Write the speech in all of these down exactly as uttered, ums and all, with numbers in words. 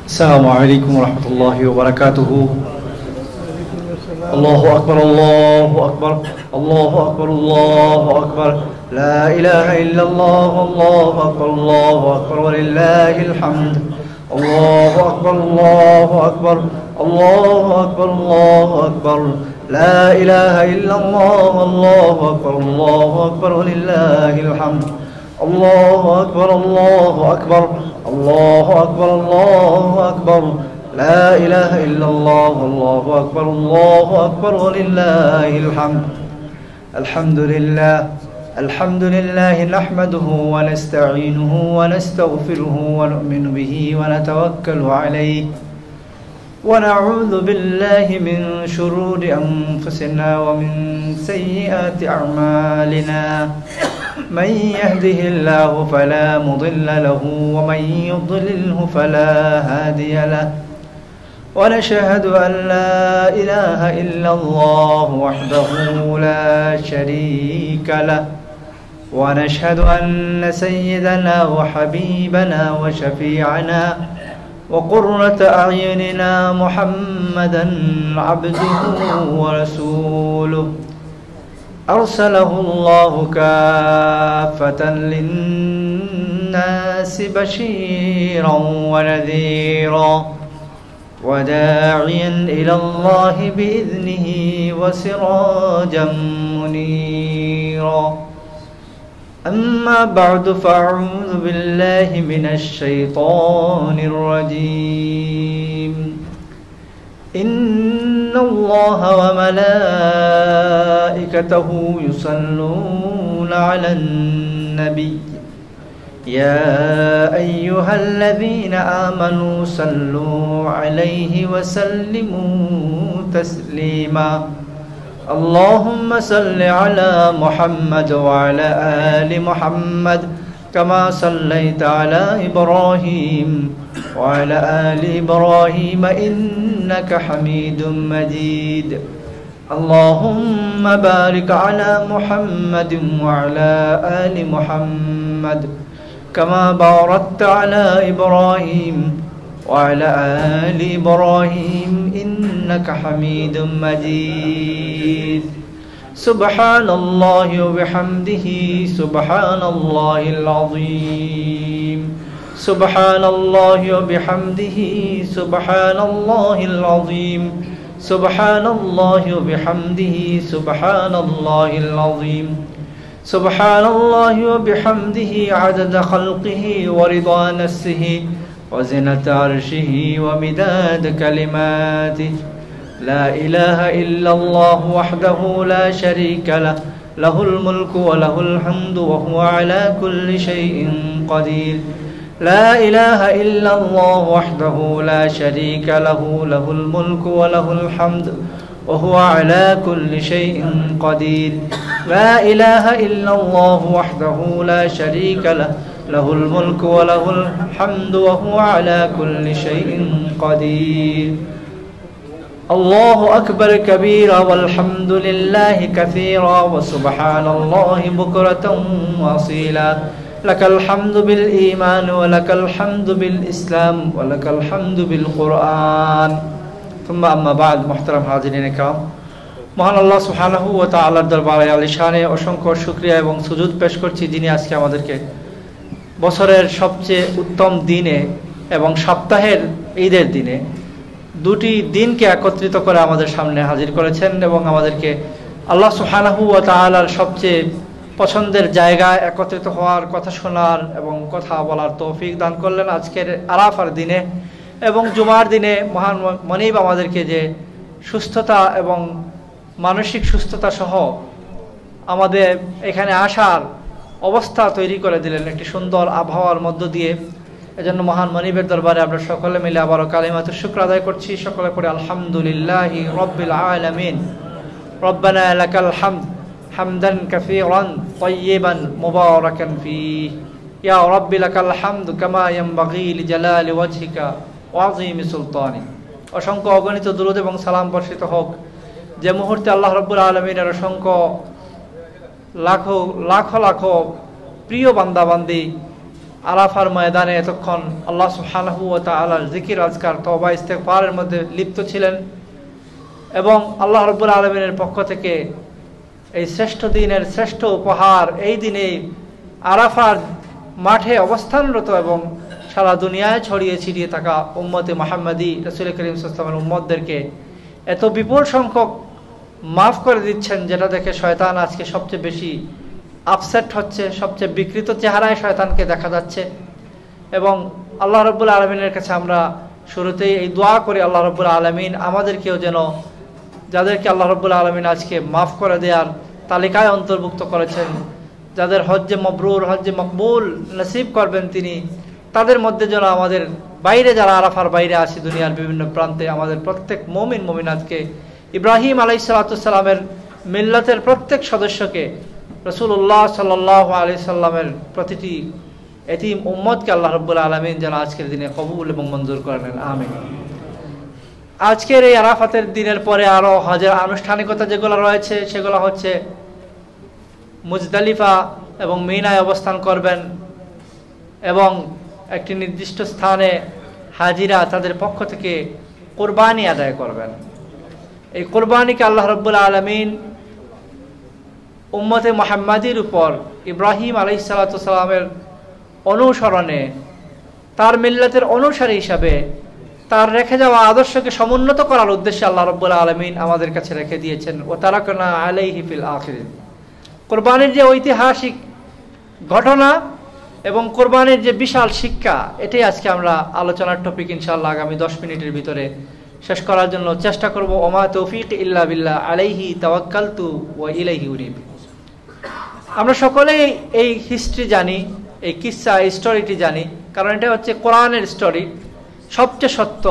السلام عليكم ورحمة الله وبركاته. الله أكبر الله أكبر الله أكبر الله أكبر لا إله إلا الله الله أكبر الله أكبر ولله الحمد. الله أكبر الله أكبر الله أكبر الله أكبر لا إله إلا الله الله أكبر الله أكبر ولله الحمد. الله أكبر الله أكبر الله أكبر الله أكبر لا إله إلا الله الله أكبر الله أكبر ولله الحمد. الحمد لله الحمد لله نحمده ونستعينه ونستغفره ونؤمن به ونتوكل عليه ونعوذ بالله من شرور أنفسنا ومن سيئات أعمالنا. من يهده الله فلا مضل له ومن يضلله فلا هادي له ونشهد أن لا إله إلا الله وحده لا شريك له ونشهد أن سيدنا وحبيبنا وشفيعنا وقرة أعيننا محمدا عبده ورسوله أرسله الله كافة للناس بشيرا ونذيرا وداعيا إلى الله بإذنه وسراجا منيرا. أما بعد فأعوذ بالله من الشيطان الرجيم. إن الله وملائكته يصلون على النبي يا أيها الذين آمنوا صلوا عليه وسلموا تسليما. اللهم صل على محمد وعلى آل محمد كما صليت على إبراهيم وعلى آل إبراهيم إنك حميد مجيد. اللهم بارك على محمد وعلى آل محمد كما باركت على إبراهيم وعلى آل إبراهيم إنك حميد مجيد. سبحان الله وبحمده سبحان الله العظيم. سبحان الله وبحمده سبحان الله العظيم. سبحان الله وبحمده سبحان الله العظيم. سبحان الله وبحمده عدد خلقه ورضا نفسه وزنة عرشه ومداد كلماته. لا إله إلا الله وحده لا شريك له له الملك وله الحمد وهو على كل شيء قدير. لا إله إلا الله وحده لا شريك له له الملك وله الحمد وهو على كل شيء قدير. لا إله إلا الله وحده لا شريك له له الملك وله الحمد وهو على كل شيء قدير. الله أكبر كبيرا والحمد لله كثيرا وسبحان الله بكرة وأصيلا. لك الحمد بالإيمان ولك الحمد بالإسلام ولك الحمد بالقرآن. ثم أما بعد محترم حاضرين الكرام, মহান আল্লাহ সুবহানাহু ওয়া তাআলার দরবারে আলিশানে অসংখ্য শুকরিয়া এবং সুজুদ পেশ করছি, যিনি আজকে আমাদেরকে বছরের সবচেয়ে উত্তম দিনে এবং সপ্তাহের ঈদের দিনে দুটি দিনকে একত্রিত করে আমাদের সামনে হাজির করেছেন এবং আমাদেরকে আল্লাহ সুবহানাহু ওয়া তাআলার সবচেয়ে পছন্দের জায়গায় একত্রিত হওয়ার, কথা শোনার এবং কথা বলার তৌফিক দান করলেন আজকের আরাফার দিনে। এবং জুমার দিনে মহান মনিব আমাদেরকে যে সুস্থতা এবং মানসিক সুস্থতা সহ আমাদের এখানে আসার অবস্থা তৈরি করে দিলেন একটি সুন্দর আবহাওয়ার মধ্য দিয়ে। এজন্য মহান মনিবের দরবারে আমরা সকলে মিলে আবারও কালিমাতুশ শুকর আদায় করছি। সকলে পড়ে আলহামদুলিল্লাহি রাব্বিল আলামিন। রব্বানা লাকাল হামদ হামদান কাসীরান তাইয়িবান মুবারাকান ফীহি ইয়া রাব্বি লাকাল হামদ কামা ইয়ানবাগী লিজালালি ওয়াজহিকা ওয়া আযীমি সুলতানি। অসংখ্য অগণিত দুরূদ এবং সালাম বর্ষিত হোক যে মুহূর্তে আল্লাহ রাব্বুল আলামিনের অসংখ্য লাখো লাখো লাখো প্রিয় বান্দাবান্দি আরাফার ময়দানে এতক্ষণ আল্লাহ সুবহানাহু ওয়া তাআলার জিকির আজকার তওবা ইস্তেগফারের মধ্যে লিপ্ত ছিলেন এবং আল্লাহ রাব্বুল আলামিনের পক্ষ থেকে এই শ্রেষ্ঠ দিনের শ্রেষ্ঠ উপহার এই দিনে আরাফার মাঠে অবস্থানরত এবং সারা দুনিয়ায় ছড়িয়ে ছিটিয়ে থাকা উম্মতে মুহাম্মাদি রাসূল করিম সাল্লাল্লাহু আলাইহি ওয়াসাল্লামের উম্মতদেরকে এত বিপুল সংখ্যক মাফ করে দিচ্ছেন, যেটা দেখে শয়তান আজকে সবচেয়ে বেশি আপসেট হচ্ছে, সবচেয়ে বিকৃত চেহারায় শয়তানকে দেখা যাচ্ছে। এবং আল্লাহ রাব্বুল আলামিনের কাছে আমরা শুরুতেই এই দোয়া করি, আল্লাহ রাব্বুল আলামিন আমাদেরকেও যেন, যাদেরকে আল্লাহ রাব্বুল আলামিন আজকে মাফ করে দেওয়ার তালিকায় অন্তর্ভুক্ত করেছেন, যাদের হজ্জে মবরুর হজ্জে মকবুল নসিব করবেন তিনি, তাদের মধ্যে যেন আমাদের বাইরে যারা আরাফার বাইরে আছে দুনিয়ার বিভিন্ন প্রান্তে, আমাদের প্রত্যেক মুমিন মুমিনাতকে, ইব্রাহিম আলাইহিস সালাতু ওয়াস সালামের মিল্লাতের প্রত্যেক সদস্যকে, রাসূলুল্লাহ সাল্লাল্লাহু আলাইহি সাল্লামের প্রতিটি এতিম উম্মতকে আল্লাহ রাব্বুল আলামিন যেন আজকের দিনে কবুল এবং মঞ্জুর করে নেন, আমিন। আজকের এই আরাফাতের দিনের পরে আরও হজের আনুষ্ঠানিকতা যেগুলো রয়েছে সেগুলো হচ্ছে মুজদালিফা এবং মিনায় অবস্থান করবেন এবং একটি নির্দিষ্ট স্থানে হাজিরা তাদের পক্ষ থেকে কোরবানি আদায় করবেন। এই কোরবানিকে আল্লাহ রাব্বুল আলামিন উম্মতে মুহাম্মাদির উপর ইব্রাহিম আলাইহিস সালাতু ওয়াস সালামের অনুসরণে, তার মিল্লাতের অনুসারী হিসাবে তার রেখে যাওয়া আদর্শকে সমুন্নত করার উদ্দেশ্যে আল্লাহ রাব্বুল আলামিন আমাদের কাছে রেখে দিয়েছেন। ওয়া তারাকনা আলাইহি ফিল আখিরিন। কোরবানির যে ঐতিহাসিক ঘটনা এবং কোরবানির যে বিশাল শিক্ষা, এটাই আজকে আমরা আলোচনার টপিক ইনশাআল্লাহ আগামী দশ মিনিটের ভিতরে শেষ করার জন্য চেষ্টা করব। ওমা তৌফিক ইল্লা বিল্লাহ আলাইহি তাওয়াক্কালতু ওয়া ইলাইহি উনীব। আমরা সকলেই এই হিস্ট্রি জানি, এই কিসসা, এই স্টোরিটি জানি, কারণ এটা হচ্ছে কোরআনের স্টোরি, সবচেয়ে সত্য।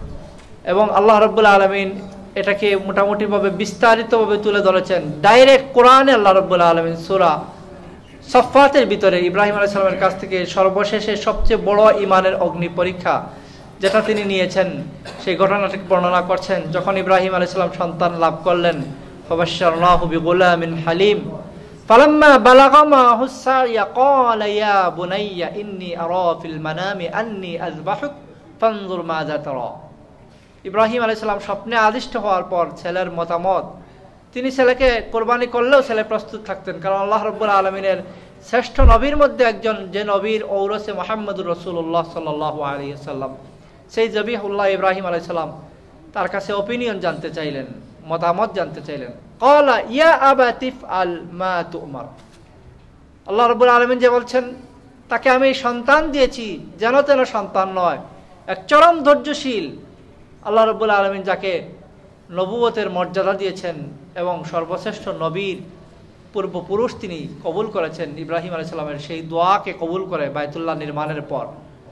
এবং আল্লাহ রাব্বুল আলামিন এটাকে মোটামুটিভাবে বিস্তারিতভাবে তুলে ধরেছেন ডাইরেক্ট কোরআনে। আল্লাহ রাব্বুল আলামিন সূরা সফফাতের ভিতরে ইব্রাহিম আলাইহিস সালামের কাছ থেকে সর্বশেষে সবচেয়ে বড় ইমানের অগ্নি পরীক্ষা যেটা তিনি নিয়েছেন সেই ঘটনাটিকে বর্ণনা করছেন। যখন ইব্রাহিম আলাইহিস সালাম সন্তান লাভ করলেন, ফাবাশশারনাহু বিগুলামিন হালিম ফালাম্মা বালাগা মাহু সাইয়া ক্বালা ইয়া বুনাইয়া ইন্নী আরা ফিল মানামি আন্নী আযবাহুক ফানজুর মাযা তারা। ইব্রাহিম আলাইহিস সালাম স্বপ্নে আদিষ্ট হওয়ার পর ছেলের মতামত, তিনি ছেলেকে কোরবানি করলেও ছেলে প্রস্তুত থাকতেন, কারণ আল্লাহ রাব্বুল আলামিনের শ্রেষ্ঠ নবীর মধ্যে একজন, যে নবীর ঔরসে মুহাম্মদুর রাসূলুল্লাহ সাল্লাল্লাহু আলাইহি ওয়াসাল্লাম, সেই জবিহুল্লাহ ইব্রাহিম আলাইহিস সালাম তার কাছে ওপিনিয়ন জানতে চাইলেন, মতামত জানতে চাইলেন। ক্বালা ইয়া আবাতি ইফআল মা তু'মার। আল্লাহ রাব্বুল আলামিন যে বলছেন তাকে আমি সন্তান দিয়েছি, যেন তেন সন্তান নয়, এক চরম ধৈর্যশীল আল্লাহ রাব্বুল আলামিন যাকে নবুয়তের মর্যাদা দিয়েছেন এবং সর্বশ্রেষ্ঠ নবীর পূর্বপুরুষ তিনি কবুল করেছেন। ইব্রাহিম আলাইহিস সালামের সেই দোয়াকে কবুল করে বায়তুল্লাহ নির্মাণের পর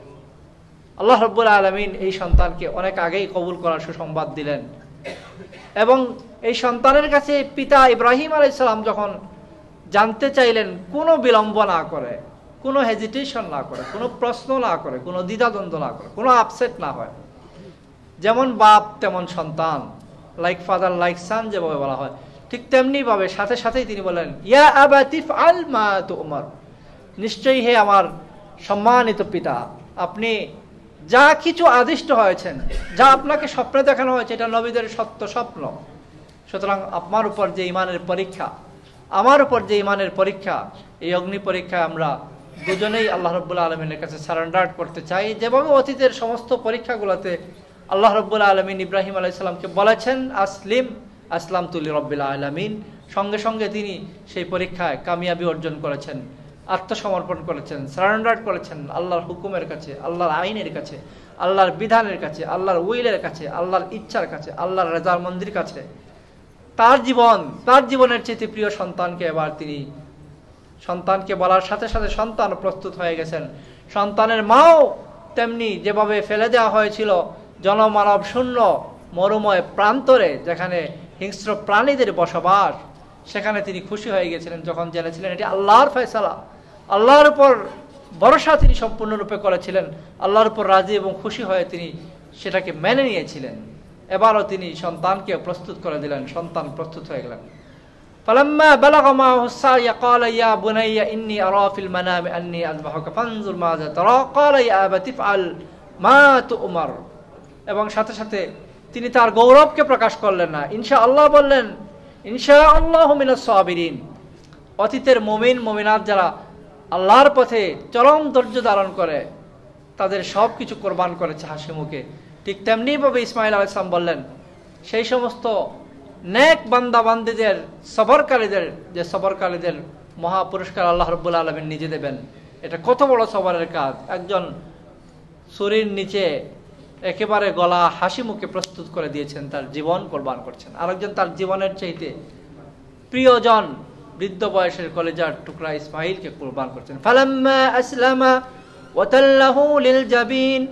আল্লাহ রাব্বুল আলামিন এই সন্তানকে অনেক আগেই কবুল করার সুসংবাদ দিলেন। এবং এই সন্তানের কাছে পিতা ইব্রাহিম আলাইহিস সালাম যখন জানতে চাইলেন, কোনো বিলম্ব না করে, কোনো হেজিটেশন না করে, কোনো প্রশ্ন না করে, কোনো দ্বিধাদ্বন্দ্ব না করে, কোনো আপসেট না হয়, যেমন বাপ তেমন সন্তান, লাইক ফাদার লাইক সান যেভাবে বলা হয়, ঠিক তেমনি ভাবে সাথে সাথেই তিনি বলেন ইয়া আবাতি ইফআল মা তু'মার। নিশ্চয়ই হে আমার সম্মানিত পিতা, আপনি যা কিছু আদিষ্ট হয়েছেন, যা আপনাকে স্বপ্নে দেখানো হয়েছে, এটা নবীদের সত্য স্বপ্ন। সুতরাং আপনার উপর যে ইমানের পরীক্ষা, আমার উপর যে ইমানের পরীক্ষা, এই অগ্নি পরীক্ষায় আমরা দুজনেই আল্লাহ রাব্বুল আলামিনের কাছে সারেন্ডার করতে চাই। যেভাবে অতীতের সমস্ত পরীক্ষাগুলোতে আল্লাহ রাব্বুল আলামিন ইব্রাহিম আলাইহিস সালামকে বলেছেন আসলিম আসলামতু লিরাব্বিল আলামিন, সঙ্গে সঙ্গে তিনি সেই পরীক্ষায় কামিয়াবি অর্জন করেছেন, আত্মসমর্পণ করেছেন, সারেন্ডার করেছেন আল্লাহর হুকুমের কাছে, আল্লাহর আইনের কাছে, আল্লাহর বিধানের কাছে, আল্লাহর উইলের কাছে, আল্লাহর ইচ্ছার কাছে, আল্লাহর রেজামন্দির কাছে। তার জীবন, তার জীবনের চেয়ে প্রিয় সন্তানকে এবার তিনি সন্তানকে বলার সাথে সাথে সন্তান প্রস্তুত হয়ে গেছেন। সন্তানের মাও তেমনি যেভাবে ফেলে দেওয়া হয়েছিল জনমানব শূন্য মরুময় প্রান্তরে, যেখানে হিংস্র প্রাণীদের বসবাস, সেখানে তিনি খুশি হয়ে গেছিলেন যখন জেনেছিলেন এটি আল্লাহর ফয়সালা। আল্লাহর উপর ভরসা তিনি সম্পূর্ণরূপে করেছিলেন, আল্লাহর উপর রাজি এবং খুশি হয়ে তিনি সেটাকে মেনে নিয়েছিলেন। এবারও তিনি সন্তানকে প্রস্তুত করে দিলেন, সন্তান প্রস্তুত হয়ে গেলেন। فلما بلغ معه السعي قال يا بني إني أرى في المنام أني أذبحك فانظر ماذا ترى قال يا أبت افعل ما تؤمر এবং সাথে সাথে তিনি তার গৌরবকে প্রকাশ করলেন না, ইনশাআল্লাহ বললেন, ইনশাআল্লাহু মিনাস সাবিরিন। অতীতের মুমিন মুমিনাত যারা আল্লাহর পথে চরম ধৈর্য ধারণ করে তাদের সব কিছু কোরবান করেছে হাসি মুখে, ঠিক তেমনিভাবে ইসমাঈল আলাইহিস সালাম বললেন সেই সমস্ত নেক বান্দা বান্দীদের সবরকারীদের যে সবরকারীদের মহা পুরস্কার আল্লাহ রাব্বুল আলামিন নিজে দেবেন। এটা কত বড় সবরের কাজ! একজন ছুরির নিচে একেবারে গলা হাসি মুখে প্রস্তুত করে দিয়েছেন, তার জীবন কোরবান করছেন। আরেকজন তার জীবনের চাইতে প্রিয়জন বৃদ্ধ বয়সের কলেজার টুকরা ইসমাঈলকে কোরবান করছেন। ফালাম্মা আসলামা ওয়াতাল্লাহু লিল জাবিন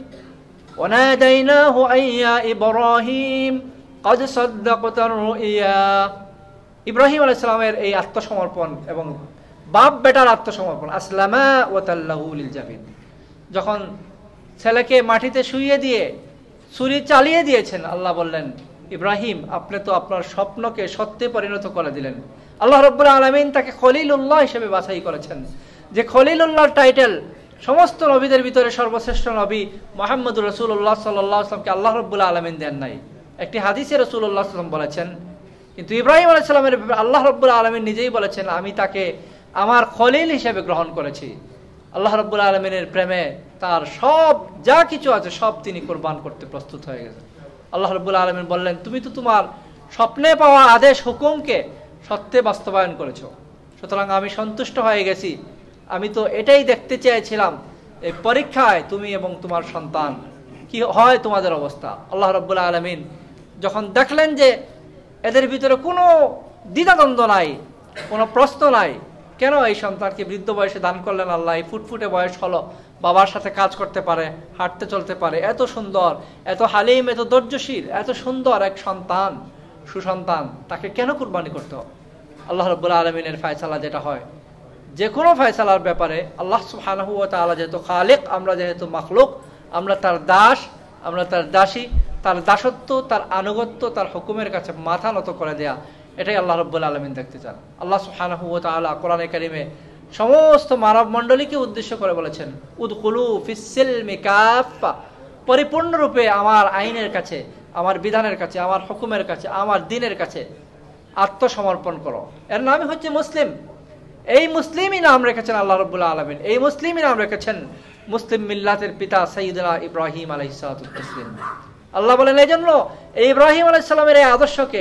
ওয়ানাদাইনাহু আইয়া ইব্রাহিম قد صدقت الرؤيا। ইব্রাহিম আলাইহিস সালামের এই আত্মসমর্পণ এবং বাপ বেটার আত্মসমর্পণ, আসলামা ওয়া তাল্লাহু লিল জাবিন, যখন ছেলেকে মাটিতে শুইয়ে দিয়ে ছুরি চালিয়ে দিয়েছেন, আল্লাহ বললেন, ইব্রাহিম আপনি তো আপনার স্বপ্নকে সত্যে পরিণত করে দিলেন। আল্লাহ রাব্বুল আলামিন তাকে খলিলুল্লাহ হিসেবে বাছাই করেছেন, যে খলিলুল্লাহর টাইটেল সমস্ত নবীদের ভিতরে সর্বশ্রেষ্ঠ নবী মুহাম্মদুর রাসূলুল্লাহ সাল্লাল্লাহু আলাইহি ওয়াসাল্লামকে আল্লাহ রাব্বুল আলামিন দেন নাই। একটি হাদিসে রাসূলুল্লাহ সাল্লাল্লাহু আলাইহি ওয়াসাল্লাম বলেছেন, কিন্তু ইব্রাহিম আলাইহিস সালামের আল্লাহ রাব্বুল আলামিন নিজেই বলেছেন, আমি তাকে আমার খলিল হিসেবে গ্রহণ করেছি। আল্লাহ রাব্বুল আলামিনের প্রেমে তার সব যা কিছু আছে সব তিনি কোরবান করতে প্রস্তুত হয়ে গেছেন। আল্লাহ রাব্বুল আলামিন বললেন, তুমি তো তোমার স্বপ্নে পাওয়া আদেশ হুকুমকে সত্যে বাস্তবায়ন করেছো, সুতরাং আমি সন্তুষ্ট হয়ে গেছি। আমি তো এটাই দেখতে চেয়েছিলাম, এই পরীক্ষায় তুমি এবং তোমার সন্তান কি হয় তোমাদের অবস্থা। আল্লাহ রাব্বুল আলামিন যখন দেখলেন যে এদের ভিতরে কোনো দ্বিধাদ্বন্দ্ব নাই, কোনো প্রশ্ন নাই, কেন এই সন্তানকে বৃদ্ধ বয়সে দান করলেন আল্লাহ? এই ফুটফুটে বয়স হলো, বাবার সাথে কাজ করতে পারে, হাঁটতে চলতে পারে, এত সুন্দর, এত হালিম, এত ধৈর্যশীল, এত সুন্দর এক সন্তান, সুসন্তান, তাকে কেন কুরবানি করতে হবে? আল্লাহ রাব্বুল আলামিনের ফয়সালা যেটা হয়, যে কোনো ফয়সালার ব্যাপারে আল্লাহ সুবহানাহু ওয়া তাআলা যেহেতু খালিক, আমরা যেহেতু মাখলুক, আমরা তার দাস, আমরা তার দাসী, তার দাসত্ব, তার আনুগত্য, তার হুকুমের কাছে মাথা নত করে দেয়া, এটাই আল্লাহ রাব্বুল আলামিন দেখতে চান। আল্লাহ সুবহানাহু ওয়া তাআলা কোরআনে কারিমে সমস্ত মানব মণ্ডলীকে উদ্দেশ্য করে বলেছেন, উদখুলু ফিস সিলমি কাফা, পরিপূর্ণরূপে আমার আইনের কাছে, আমার বিধানের কাছে, আমার হুকুমের কাছে, আমার দ্বীনের কাছে আত্মসমর্পণ করো। এর নামই হচ্ছে মুসলিম। এই মুসলিমই নাম রেখেছেন আল্লাহ রাব্বুল আলামিন, এই মুসলিমই নাম রেখেছেন মুসলিম মিল্লাতের পিতা সাইয়্যিদুনা ইব্রাহিম আলাইহিস সালাতু ওয়াস সালাম। আল্লাহ বলেন, এই জন্য এই ইব্রাহিম আলাইহিস সালামের এই আদর্শকে,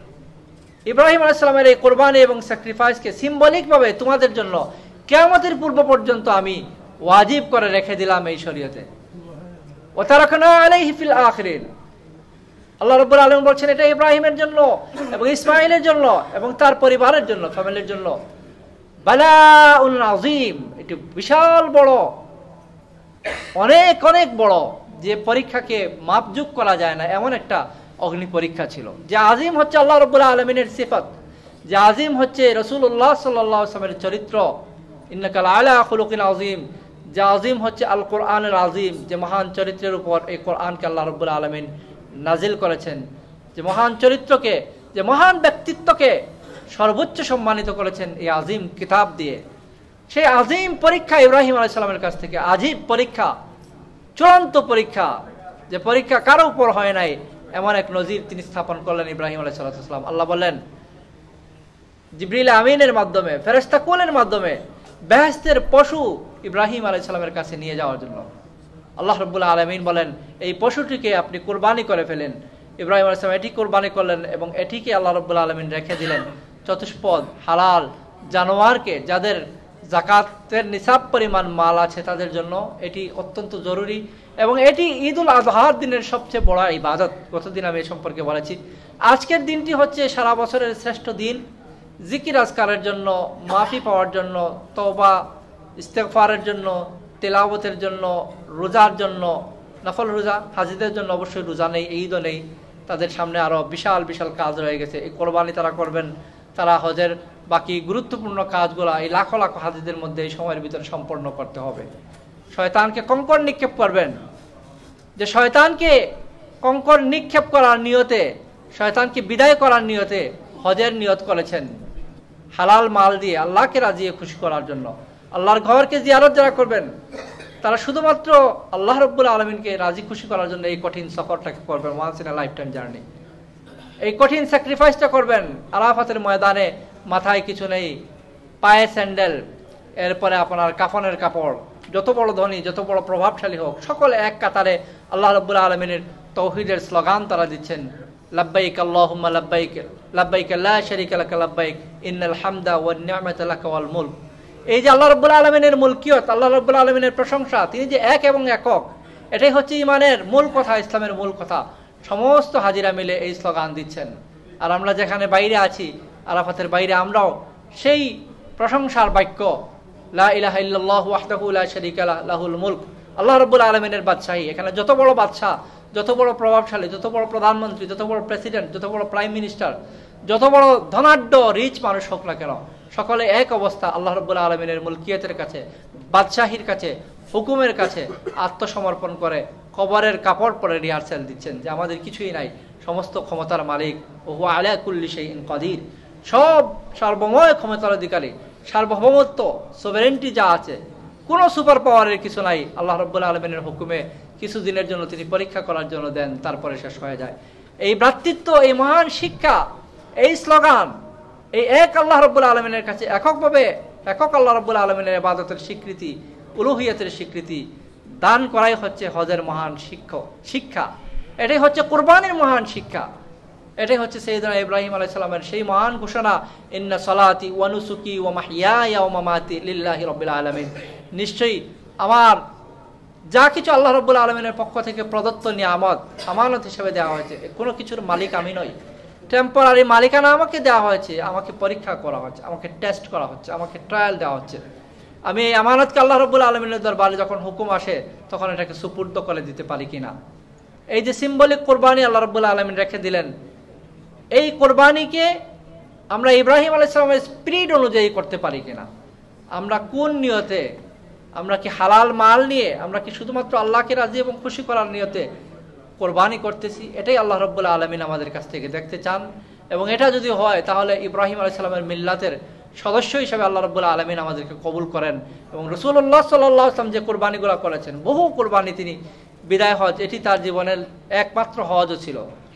ইব্রাহিম আলাইহিস সালামের এই কোরবানি এবং স্যাক্রিফাইসকে সিম্বলিক ভাবে তোমাদের জন্য কিয়ামতের পূর্ব পর্যন্ত আমি ওয়াজিব করে রেখে দিলাম এই শরীয়তে। ওয়া তারাকনা আলাইহি ফিল আখিরিন। আল্লাহ রাব্বুল আলামিন বলছেন এটা ইব্রাহিমের জন্য এবং ইসমাঈলের জন্য এবং তার পরিবারের জন্য, ফ্যামিলির জন্য বালাউন আযীম, এটি বিশাল বড়, অনেক অনেক বড়, যে পরীক্ষাকে মাপজুক করা যায় না এমন একটা অগ্নি পরীক্ষা ছিল। যে আজিম হচ্ছে আল্লাহ রাব্বুল আলামিনের সিফাত, যে আজিম হচ্ছে রাসূলুল্লাহ সাল্লাল্লাহু আলাইহি ওয়াসাল্লামের চরিত্র, ইন্নাকা লাআলা খুলুকিন আযীম, যে আজিম হচ্ছে আল কোরআনুল আযীম, যে মহান চরিত্রের উপর এই কোরআনকে আল্লাহ রাব্বুল আলামিন নাজিল করেছেন, যে মহান চরিত্রকে, যে মহান ব্যক্তিত্বকে সর্বোচ্চ সম্মানিত করেছেন এই আজিম কিতাব দিয়ে। সেই আজিম পরীক্ষা ইব্রাহিম আলাইহিস সালামের কাছ থেকে, আজিব পরীক্ষা, চূড়ান্ত পরীক্ষা, যে পরীক্ষা কারো উপর হয় নাই, এমন এক নজির তিনি স্থাপন করলেন ইব্রাহিম আলাইহিস সালাম। আল্লাহ বললেন জিবরিল আমিনের মাধ্যমে, ফেরেশতা কুলের মাধ্যমে বেহেশতের পশু ইব্রাহিম আলাইহিস সালামের কাছে নিয়ে যাওয়ার জন্য। আল্লাহ রাব্বুল আলামিন বলেন, এই পশুটিকে আপনি কুরবানি করে ফেলেন। ইব্রাহিম আলাইহিস সালাম এটি কুরবানি করলেন এবং এটিকে আল্লাহ রাব্বুল আলামিন রেখে দিলেন চতুষ্পদ হালাল জানোয়ারকে, যাদের যাকাতের নিসাব পরিমাণ মাল আছে তাদের জন্য এটি অত্যন্ত জরুরি এবং এটি ঈদ উল আজহার দিনের সবচেয়ে বড় ইবাদত। গতদিন আমি এ সম্পর্কে বলেছি। আজকের দিনটি হচ্ছে সারা বছরের শ্রেষ্ঠ দিন, জিকির আজকারের জন্য, মাফি পাওয়ার জন্য, তওবা ইস্তেগফারের জন্য, তেলাওয়াতের জন্য, রোজার জন্য, নফল রোজা। হাজিদের জন্য অবশ্যই রোজা নেই, ঈদও নেই, তাদের সামনে আরও বিশাল বিশাল কাজ রয়ে গেছে। এই কোরবানি তারা করবেন, তারা হজের বাকি গুরুত্বপূর্ণ কাজগুলো এই লাখো লাখো হাজিদের মধ্যে এই সময়ের ভিতরে সম্পন্ন করতে হবে। শয়তানকে কঙ্কর নিক্ষেপ করবেন, যে শয়তানকে কঙ্কর নিক্ষেপ করার নিয়তে, শয়তানকে বিদায় করার নিয়তে হজের নিয়ত করেছেন, হালাল মাল দিয়ে আল্লাহকে রাজিয়ে খুশি করার জন্য। আল্লাহর ঘরকে জিয়ারত যারা করবেন তারা শুধুমাত্র আল্লাহ রাব্বুল আলামিনকে রাজি খুশি করার জন্য এই কঠিন সফরটাকে করবেন, once in a lifetime journey. এই কঠিন স্যাক্রিফাইসটা করবেন আরাফাতের ময়দানে। মাথায় কিছু নেই, পায়ে স্যান্ডেল, এরপরে আপনার কাফনের কাপড়, যত বড় ধনী যত বড় প্রভাবশালী হোক সকলে এক কাতারে আল্লাহ রাব্বুল আলামিনের তৌহিদের স্লোগান তারা দিচ্ছেন, লাব্বাইক আল্লাহুম্মা লাব্বাইক লাব্বাইক লা শারীকা লাক লাব্বাইক ইন্নাল হামদা ওয়ান নি'মাতা লাক ওয়াল মুলক। এই যে আল্লাহ রাব্বুল আলামিনের মুলকিয়ত, আল্লাহ রাব্বুল আলামিনের প্রশংসা, তিনি যে এক এবং একক, এটাই হচ্ছে ঈমানের মূল কথা, ইসলামের মূল কথা। সমস্ত হাজিরা মিলে এই স্লোগান দিচ্ছেন। আর আমরা যেখানে বাইরে আছি, আরাফাতের বাইরে, আমরাও সেই প্রশংসার বাক্য, লা ইলাহা ইল্লাল্লাহু ওয়াহদাহু লা শারীকা লাহু লাহুল মুলক, আল্লাহ রাব্বুল আলামিনের বাদশাহী। এখানে যত বড় বাদশাহ, যত বড় প্রভাবশালী, যত বড় প্রধানমন্ত্রী, যত বড় প্রেসিডেন্ট, যত বড় প্রাইম মিনিস্টার, যত বড় ধনাঢ্য রিচ মানুষ হোক না কেন, সকলে এক অবস্থা আল্লাহ রাব্বুল আলামিনের মুলকিয়তের কাছে, বাদশাহীর কাছে, হুকুমের কাছে আত্মসমর্পণ করে কবরের কাপড় পরে রিহার্সাল দিচ্ছেন যে আমাদের কিছুই নাই, সমস্ত ক্ষমতার মালিক, ও হুয়া আলা কুল্লি শাইইন কাদির, সব সর্বময় ক্ষমতার অধিকারী, সার্বভৌমত্ব, সোভারেন্টি যা আছে, কোনো সুপার পাওয়ারের কিছু নাই। আল্লাহ রাব্বুল আলামিনের হুকুমে কিছু দিনের জন্য তিনি পরীক্ষা করার জন্য দেন, তারপরে শেষ হয়ে যায়। এই ভ্রাতৃত্ব, এই মহান শিক্ষা, এই স্লোগান, এই এক আল্লাহ রাব্বুল আলামিনের কাছে এককভাবে একক আল্লাহ রাব্বুল আলামিনের ইবাদতের স্বীকৃতি, উলুহিয়তের স্বীকৃতি দান করাই হচ্ছে হজের মহান শিক্ষা শিক্ষা এটাই হচ্ছে কুরবানির মহান শিক্ষা। এটাই হচ্ছে সাইয়েদনা ইব্রাহিম আলাইহিস সালামের সেই মহান ঘোষণা, ইন্না সালাতি ওয়া নুসুকি ওয়া মাহইয়ায়া ওয়া মামাতি লিল্লাহি রাব্বিল আলামিন। নিশ্চয়ই আমার যা কিছু আল্লাহ রাব্বুল আলামিনের পক্ষ থেকে প্রদত্ত নিয়ামত, আমানত হিসেবে দেওয়া হয়েছে, কোনো কিছুর মালিক আমি নই, টেম্পোরারি মালিকানা আমাকে দেওয়া হয়েছে, আমাকে পরীক্ষা করা হচ্ছে, আমাকে টেস্ট করা হচ্ছে, আমাকে ট্রায়াল দেওয়া হচ্ছে। আমি এই আমানতকে আল্লাহ রাব্বুল আলামিনের দরবারে যখন হুকুম আসে তখন এটাকে সুপুর্দ করে দিতে পারি কিনা। এই যে সিম্বলিক কোরবানি আল্লাহ রাব্বুল আলামিন রেখে দিলেন, এই কোরবানিকে আমরা ইব্রাহিম আলাইহিস সালামের স্পিরিট অনুযায়ী করতে পারি কিনা। আমরা কোন নিয়তে, আমরা কি হালাল মাল নিয়ে, আমরা কি শুধুমাত্র আল্লাহকে রাজি এবং খুশি করার নিয়তে কোরবানি করতেছি, এটাই আল্লাহ রাব্বুল আলামিন আমাদের কাছ থেকে দেখতে চান। এবং এটা যদি হয় তাহলে ইব্রাহিম আলাইহিস সালামের মিল্লাতের সদস্য হিসেবে আল্লাহ রাব্বুল আলামিন আমাদেরকে কবুল করেন। এবং রাসূলুল্লাহ সাল্লাল্লাহু আলাইহি ওয়াসাল্লাম যে কোরবানিগুলো করেছেন, বহু কোরবানি, তিনি বিদায় হজ, এটি তার জীবনের একমাত্র হজও ছিল,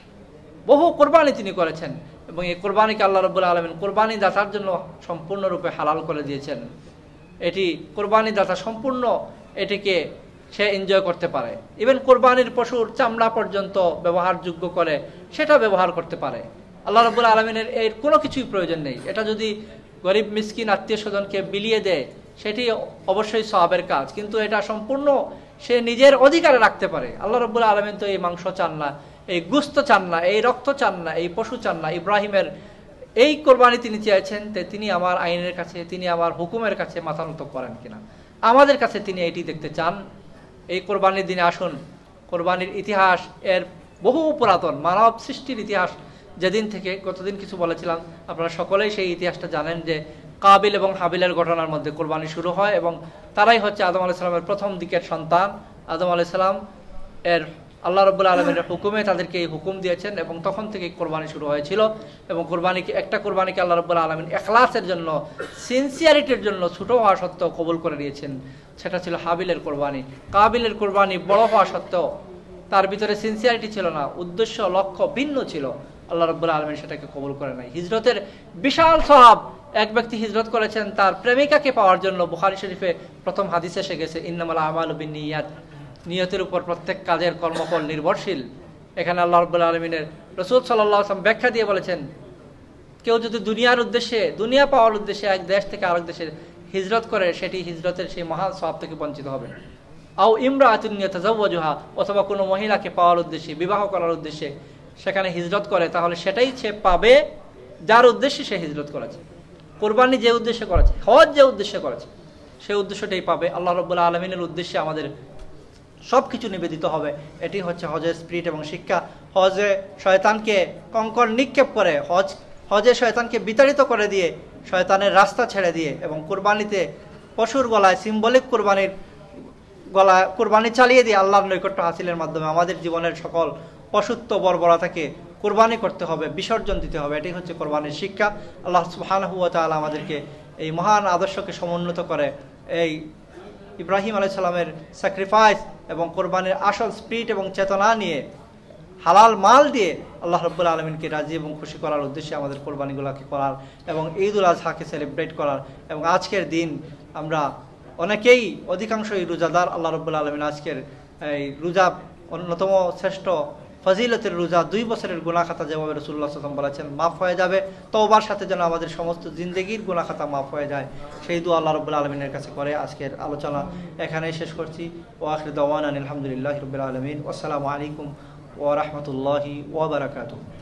বহু কোরবানি তিনি করেছেন। এবং এই কোরবানিকে আল্লাহ রাব্বুল আলামিন কোরবানি দাতার জন্য সম্পূর্ণরূপে হালাল করে দিয়েছেন। এটি কোরবানি দাতা সম্পূর্ণ এটিকে সে এনজয় করতে পারে, ইভেন কোরবানির পশুর চামড়া পর্যন্ত ব্যবহারযোগ্য করে সেটা ব্যবহার করতে পারে। আল্লাহ রাব্বুল আলামিনের এর কোনো কিছুই প্রয়োজন নেই। এটা যদি গরিব মিসকিন আত্মীয় স্বজনকে বিলিয়ে দেয় সেটি অবশ্যই সওয়াবের কাজ, কিন্তু এটা সম্পূর্ণ সে নিজের অধিকারে রাখতে পারে। আল্লাহ রাব্বুল আলামিন তো এই মাংস চান না, এই গুস্ত চান না, এই রক্ত চান না, এই পশু চান না। ইব্রাহিমের এই কোরবানি তিনি চেয়েছেন, তিনি আমার আইনের কাছে, তিনি আমার হুকুমের কাছে মাথা নত করেন কিনা, আমাদের কাছে তিনি এটি দেখতে চান। এই কোরবানির দিনে আসুন, কোরবানির ইতিহাস এর বহু পুরাতন, মানব সৃষ্টির ইতিহাস, যেদিন থেকে গতদিন কিছু বলেছিলাম, আপনারা সকলেই সেই ইতিহাসটা জানেন যে কাবিল এবং হাবিলের ঘটনার মধ্যে কোরবানি শুরু হয় এবং তারাই হচ্ছে আদম আলাইহিস সালামের প্রথম দিকের সন্তান। আদম আলাইহিস সালাম এর আল্লাহ রাব্বুল আলামিনের হুকুমে তাদেরকে এই হুকুম দিয়েছেন এবং তখন থেকে কোরবানি শুরু হয়েছিল। এবং কোরবানিকে, একটা কোরবানিকে আল্লাহ রাব্বুল আলামিন ইখলাসের জন্য, সিনসিয়ারিটির জন্য ছোট হওয়া সত্ত্বেও কবুল করে নিয়েছেন, সেটা ছিল হাবিলের কোরবানি। কাবিলের কোরবানি বড় হওয়া সত্ত্বেও তার ভিতরে সিনসিয়ারিটি ছিল না, উদ্দেশ্য লক্ষ্য ভিন্ন ছিল, আল্লাহ রাব্বুল আলামিন সেটাকে কবুল করে নাই। হিজরতের বিশাল সওয়াব, এক ব্যক্তি হিজরত করেছেন তার প্রেমিকাকে পাওয়ার জন্য। বুখারী শরীফে প্রথম হাদিসে এসে গেছে, ইন্নামাল আমালু বিন্নিয়াত, নিয়তের উপর প্রত্যেক কাজের কর্মফল নির্ভরশীল। এখানে আল্লাহ রাব্বুল আলামিনের রাসূল সাল্লাল্লাহু আলাইহি ওয়াসাল্লাম ব্যাখ্যা দিয়ে বলেছেন, কেউ যদি দুনিয়ার উদ্দেশ্যে, দুনিয়া পাওয়ার উদ্দেশ্যে এক দেশ থেকে আরেক দেশে হিজরত করে, সেটি হিজরতের সেই মহান সওয়াব থেকে বঞ্চিত হবে। আও ইমরাআতুন ইয়াতাযাওয়াজুহা, অথবা কোনো মহিলাকে পাওয়ার উদ্দেশ্যে, বিবাহ করার উদ্দেশ্যে সেখানে হিজরত করে, তাহলে সেটাই সে পাবে যার উদ্দেশ্যে সে হিজরত করেছে। কোরবানি যে উদ্দেশ্যে করেছে, হজ যে উদ্দেশ্যে করেছে, সেই উদ্দেশ্যটাই পাবে। আল্লাহ রাব্বুল আলামিনের উদ্দেশ্যে আমাদের সব কিছু নিবেদিত হবে। এটি হচ্ছে হজের স্পিরিট এবং শিক্ষা। হজে শয়তানকে কঙ্কর নিক্ষেপ করে, হজ হজে শয়তানকে বিতাড়িত করে দিয়ে, শয়তানের রাস্তা ছেড়ে দিয়ে, এবং কোরবানিতে পশুর গলায় সিম্বলিক কোরবানির গলায় কোরবানি চালিয়ে দিয়ে আল্লাহর নৈকট্য হাসিলের মাধ্যমে আমাদের জীবনের সকল পশুত্ব বর্বরতাকে কোরবানি করতে হবে, বিসর্জন দিতে হবে। এটাই হচ্ছে কোরবানির শিক্ষা। আল্লাহ সুবহানাহু ওয়া তাআলা আমাদেরকে এই মহান আদর্শকে সমুন্নত করে এই ইব্রাহিম আলাইহিস সালামের স্যাক্রিফাইস এবং কোরবানির আসল স্পিরিট এবং চেতনা নিয়ে হালাল মাল দিয়ে আল্লাহ রাব্বুল আলামিনকে রাজি এবং খুশি করার উদ্দেশ্যে আমাদের কোরবানিগুলোকে করার এবং ঈদুল আজহাকে সেলিব্রেট করার। এবং আজকের দিন আমরা অনেকেই অধিকাংশই রোজাদার। আল্লাহ রাব্বুল আলামিন আজকের এই রোজা অন্যতম শ্রেষ্ঠ ফজিলতের রোজা, দুই বছরের গুনাহ খাতা যেভাবে রাসূলুল্লাহ সাল্লাল্লাহু আলাইহি ওয়াসাল্লাম বলেছেন মাফ হয়ে যাবে, তওবার সাথে যেন আমাদের সমস্ত জিন্দেগির গুনাহ খাতা মাফ হয়ে যায়, সেই দোয়া আল্লাহ রাব্বুল আলামিনের কাছে করে আজকের আলোচনা এখানেই শেষ করছি। ওয়া আখিরু দাওয়ানা আলহামদুলিল্লাহি রাব্বিল আলামিন। আসসালামু আলাইকুম ওয়া রাহমাতুল্লাহি ওয়া বারাকাতুহু।